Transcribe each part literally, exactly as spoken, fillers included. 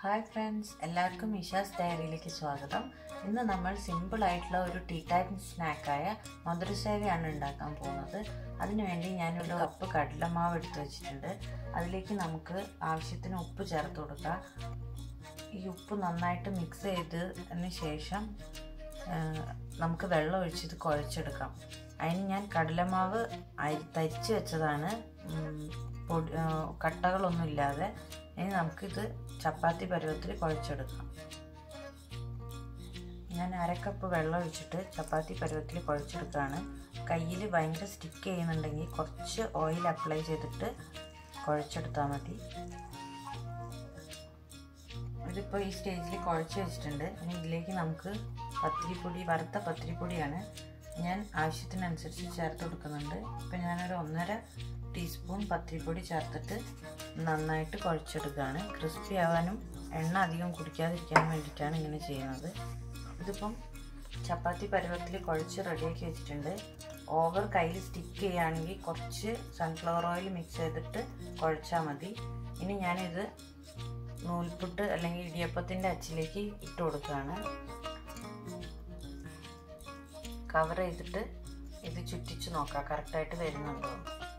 Hi friends, എല്ലാവർക്കും ഇഷാസ് ഡയറിയിലേക്ക് സ്വാഗതം. ഇന്ന് നമ്മൾ സിമ്പിൾ ആയിട്ടുള്ള ഒരു ടീ ടൈം സ്നാക്കായ മധുരസേവയാണ് ഉണ്ടാക്കാൻ പോകുന്നത്. അതിനുവേണ്ടി ഞാനൊരു കപ്പ് കടലമാവ് എടുത്ത് വെച്ചിട്ടുണ്ട്. അതിലേക്ക് നമുക്ക് ആവശ്യത്തിന് ഉപ്പ് ചേർത്ത് കൊടുക്കുക. ഈ ഉപ്പ് നന്നായിട്ട് മിക്സ് ചെയ്തതിന് ശേഷം നമുക്ക് വെള്ളം ഒഴിച്ചിട്ട് കുഴച്ചെടുക്കാം. അതിന് ഞാൻ കടലമാവ് അരി തരിച്ച് വെച്ചതാണ്, പൊടി കട്ടകളൊന്നും ഇല്ലാതെ. ഇനി നമുക്കിത് ചപ്പാത്തി പരുവത്തിൽ കുഴച്ചെടുക്കാം. ഞാൻ അരക്കപ്പ് വെള്ളം ഒഴിച്ചിട്ട് ചപ്പാത്തി പരുവത്തിൽ കുഴച്ചെടുക്കുകയാണ്. കയ്യിൽ ഭയങ്കര സ്റ്റിക്ക് ചെയ്യുന്നുണ്ടെങ്കിൽ കുറച്ച് ഓയിൽ അപ്ലൈ ചെയ്തിട്ട് കുഴച്ചെടുത്താൽ മതി. ഇതിപ്പോൾ ഈ സ്റ്റേജിൽ കുഴച്ച് വെച്ചിട്ടുണ്ട്. ഇനി ഇതിലേക്ക് നമുക്ക് പത്തിരിപ്പൊടി, വറുത്ത പത്തിരിപ്പൊടിയാണ് ഞാൻ ആവശ്യത്തിനനുസരിച്ച് ചേർത്ത് കൊടുക്കുന്നുണ്ട്. ഇപ്പം ഞാനൊരു ഒന്നര ടീസ്പൂൺ പത്തിരിപ്പൊടി ചേർത്തിട്ട് നന്നായിട്ട് കുഴച്ചെടുക്കുകയാണ്. ക്രിസ്പി ആവാനും എണ്ണ അധികം കുടിക്കാതിരിക്കാൻ വേണ്ടിയിട്ടാണ് ഇങ്ങനെ ചെയ്യുന്നത്. ഇതിപ്പം ചപ്പാത്തി പരുവത്തിൽ കുഴച്ച് റെഡിയാക്കി വെച്ചിട്ടുണ്ട്. ഓവർ കയ്യിൽ സ്റ്റിക്ക് ചെയ്യുകയാണെങ്കിൽ കുറച്ച് സൺഫ്ലവർ ഓയിൽ മിക്സ് ചെയ്തിട്ട് കുഴച്ചാൽ മതി. ഇനി ഞാനിത് നൂൽപുട്ട് അല്ലെങ്കിൽ ഇടിയപ്പത്തിൻ്റെ അച്ചിലേക്ക് ഇട്ട് കൊടുക്കുകയാണ്. കവർ ചെയ്തിട്ട് ഇത് ചുറ്റിച്ച് നോക്കാം കറക്റ്റായിട്ട് വരുന്നുണ്ടോ.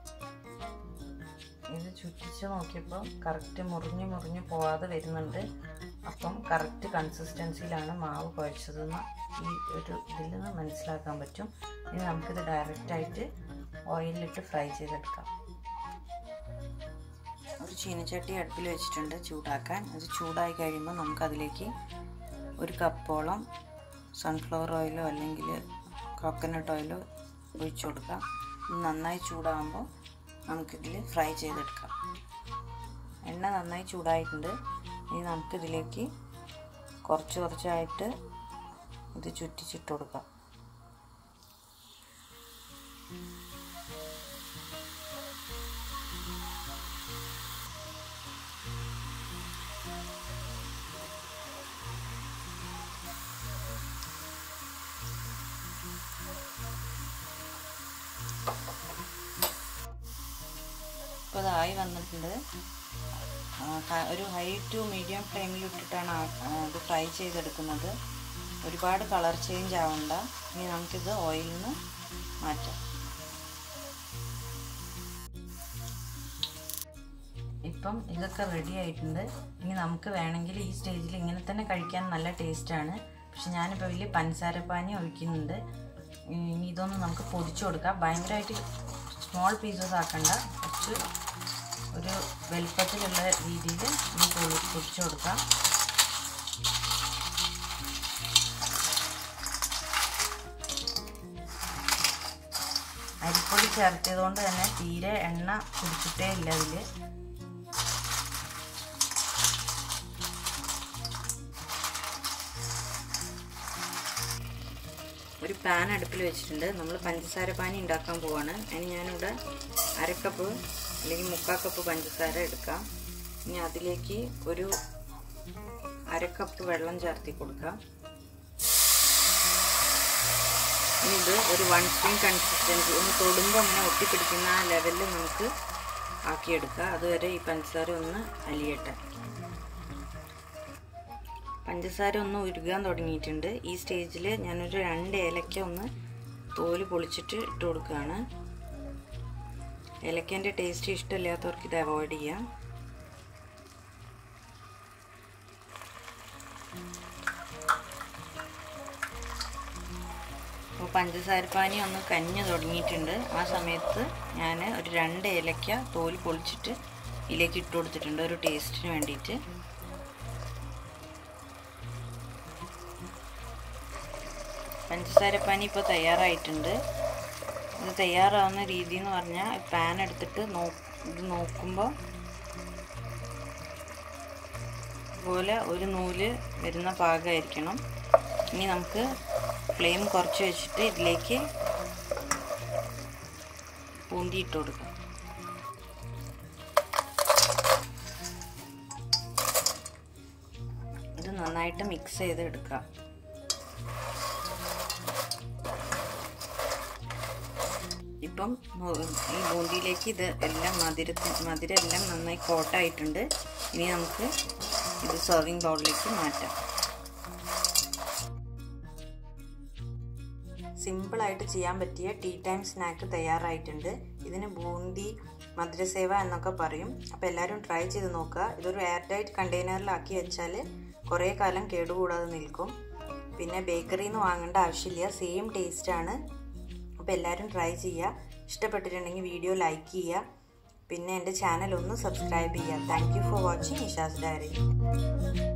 ഇത് ചുറ്റിച്ച് നോക്കിയപ്പോൾ കറക്റ്റ് മുറിഞ്ഞ് മുറിഞ്ഞ് പോവാതെ വരുന്നുണ്ട്. അപ്പം കറക്റ്റ് കൺസിസ്റ്റൻസിയിലാണ് മാവ് കുഴച്ചതെന്ന് ഈ ഒരു ഇതിൽ നിന്ന് മനസ്സിലാക്കാൻ പറ്റും. ഇനി നമുക്കിത് ഡയറക്റ്റായിട്ട് ഓയിലിട്ട് ഫ്രൈ ചെയ്തെടുക്കാം. ഒരു ചീനച്ചട്ടി അടുപ്പിൽ വെച്ചിട്ടുണ്ട് ചൂടാക്കാൻ. അത് ചൂടായി കഴിയുമ്പോൾ നമുക്കതിലേക്ക് ഒരു കപ്പോളം സൺഫ്ലവർ ഓയിലോ അല്ലെങ്കിൽ കോക്കനട്ട് ഓയിലോ ഒഴിച്ചു കൊടുക്കാം. നന്നായി ചൂടാകുമ്പോൾ നമുക്കിതിൽ ഫ്രൈ ചെയ്തെടുക്കാം. എണ്ണ നന്നായി ചൂടായിട്ടുണ്ട്. ഇനി നമുക്കിതിലേക്ക് കുറച്ച് കുറച്ചായിട്ട് ഇത് ചുറ്റിച്ചിട്ട് കൊടുക്കാം. ഇപ്പോൾ അതായി വന്നിട്ടുണ്ട്. ഒരു ഹൈ ടു മീഡിയം ഫ്ലെയിമിൽ ഇട്ടിട്ടാണ് ഇത് ഫ്രൈ ചെയ്തെടുക്കുന്നത്. ഒരുപാട് കളർ ചേഞ്ച് ആവണ്ട. ഇനി നമുക്കിത് ഓയിലിൽ നിന്ന് മാറ്റാം. ഇപ്പം ഇതൊക്കെ റെഡി ആയിട്ടുണ്ട്. ഇനി നമുക്ക് വേണമെങ്കിൽ ഈ സ്റ്റേജിൽ ഇങ്ങനെ തന്നെ കഴിക്കാൻ നല്ല ടേസ്റ്റാണ്. പക്ഷെ ഞാനിപ്പോൾ വലിയ പഞ്ചസാരപ്പാനി ഒഴിക്കുന്നുണ്ട്. ഇനി ഇതൊന്ന് നമുക്ക് പൊടിച്ചു കൊടുക്കാം. ഭയങ്കരമായിട്ട് സ്മോൾ പീസസ് ആക്കണ്ട, കുറച്ച് ഒരു വലുപ്പത്തിലുള്ള രീതിയിൽ ഇനി പൊടിച്ചു കൊടുക്കാം. അരിപ്പൊടി ചേർത്തതുകൊണ്ട് തന്നെ തീരെ എണ്ണ കുടിച്ചിട്ടേ ഇല്ല അതിൽ. ഒരു പാൻ അടുപ്പിൽ വെച്ചിട്ടുണ്ട്. നമ്മൾ പഞ്ചസാര പാനി ഉണ്ടാക്കാൻ പോവാണ്. അതിന് ഞാനിവിടെ അരക്കപ്പ് അല്ലെങ്കിൽ മുക്കാൽ കപ്പ് പഞ്ചസാര എടുക്കാം. ഇനി അതിലേക്ക് ഒരു അരക്കപ്പ് വെള്ളം ചേർത്തി കൊടുക്കാം. ഇനി ഇത് ഒരു വൺ സ്പൂൺ കൺസിസ്റ്റൻസി, ഒന്ന് തൊടുമ്പോൾ അങ്ങനെ ഒട്ടിപ്പിടിക്കുന്ന ആ ലെവലിൽ നമുക്ക് ആക്കിയെടുക്കാം. അതുവരെ ഈ പഞ്ചസാര ഒന്ന് അലിയട്ടെ. പഞ്ചസാര ഒന്ന് ഉരുകാൻ തുടങ്ങിയിട്ടുണ്ട്. ഈ സ്റ്റേജിൽ ഞാനൊരു രണ്ട് ഏലക്ക ഒന്ന് തോല് പൊളിച്ചിട്ട് ഇട്ട് കൊടുക്കുകയാണ്. ഏലക്കേൻ്റെ ടേസ്റ്റ് ഇഷ്ടമില്ലാത്തവർക്ക് ഇത് അവോയ്ഡ് ചെയ്യാം. അപ്പോൾ പഞ്ചസാരപ്പാനി ഒന്ന് കഞ്ഞ് തുടങ്ങിയിട്ടുണ്ട്. ആ സമയത്ത് ഞാൻ ഒരു രണ്ട് ഏലക്ക തോല് പൊളിച്ചിട്ട് ഇതിലേക്ക് ഇട്ട് കൊടുത്തിട്ടുണ്ട് ഒരു ടേസ്റ്റിന് വേണ്ടിയിട്ട്. പഞ്ചസാരപ്പാനി ഇപ്പോൾ തയ്യാറായിട്ടുണ്ട്. ഇത് തയ്യാറാവുന്ന രീതി എന്ന് പറഞ്ഞാൽ പാൻ എടുത്തിട്ട് നോ ഇത് നോക്കുമ്പോൾ ഇതുപോലെ ഒരു നൂല് വരുന്ന പാകമായിരിക്കണം. ഇനി നമുക്ക് ഫ്ലെയിം കുറച്ച് വെച്ചിട്ട് ഇതിലേക്ക് പൂന്തിയിട്ട് കൊടുക്കാം. ഇത് നന്നായിട്ട് മിക്സ് ചെയ്ത് എടുക്കാം. ഇപ്പം ഈ ബൂന്തിയിലേക്ക് ഇത് എല്ലാം മധുര മധുരം എല്ലാം നന്നായി കോട്ടായിട്ടുണ്ട്. ഇനി നമുക്ക് ഇത് സെർവിങ് ബൗളിലേക്ക് മാറ്റാം. സിമ്പിളായിട്ട് ചെയ്യാൻ പറ്റിയ ടീ ടൈം സ്നാക്ക് തയ്യാറായിട്ടുണ്ട്. ഇതിന് ബൂന്തി മധുരസേവ എന്നൊക്കെ പറയും. അപ്പോൾ എല്ലാവരും ട്രൈ ചെയ്ത് നോക്കുക. ഇതൊരു എയർ ടൈറ്റ് കണ്ടെയ്നറിലാക്കി വെച്ചാൽ കുറേ കാലം കേടുകൂടാതെ നിൽക്കും. പിന്നെ ബേക്കറിയിൽ നിന്ന് വാങ്ങേണ്ട ആവശ്യമില്ല, സെയിം ടേസ്റ്റാണ്. അപ്പോൾ എല്ലാവരും ട്രൈ ചെയ്യുക. ഇഷ്ടപ്പെട്ടിട്ടുണ്ടെങ്കിൽ വീഡിയോ ലൈക്ക് ചെയ്യുക. പിന്നെ എൻ്റെ ചാനൽ ഒന്ന് സബ്സ്ക്രൈബ് ചെയ്യുക. Thank you for watching Isha's diary.